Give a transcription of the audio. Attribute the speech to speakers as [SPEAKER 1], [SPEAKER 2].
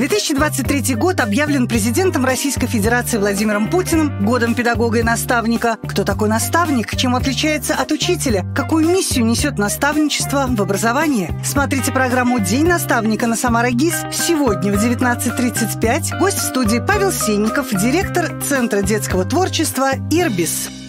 [SPEAKER 1] 2023 год объявлен президентом Российской Федерации Владимиром Путиным годом педагога и наставника. Кто такой наставник? Чем отличается от учителя? Какую миссию несет наставничество в образовании? Смотрите программу «День наставника» на Самара ГИС. Сегодня в 19:35 гость в студии Павел Сенников, директор Центра детского творчества «Ирбис».